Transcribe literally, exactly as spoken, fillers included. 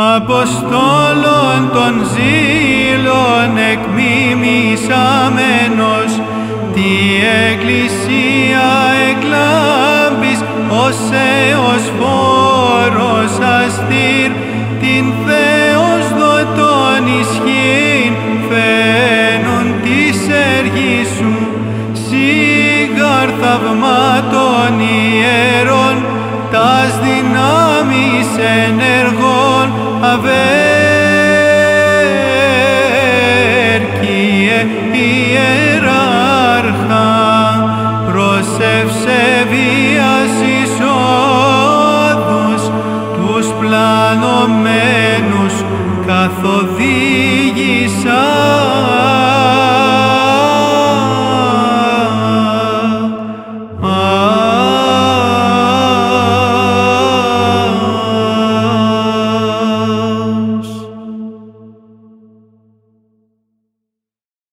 Αποστόλων των ζήλων εκμιμήσαμενος, τη Εκκλησία εκλάμπης ως Θεός φόρος αστήρ, την Θεός δοτών ισχύν φαίνουν της έργης σου, σίγαρ θαυμάτων ιερών, τας δυνάμεις ενεργών αβέρκιε ιεράρχα, προσεύσε βίας εισόδους τους πλανωμένους καθοδήγησαν.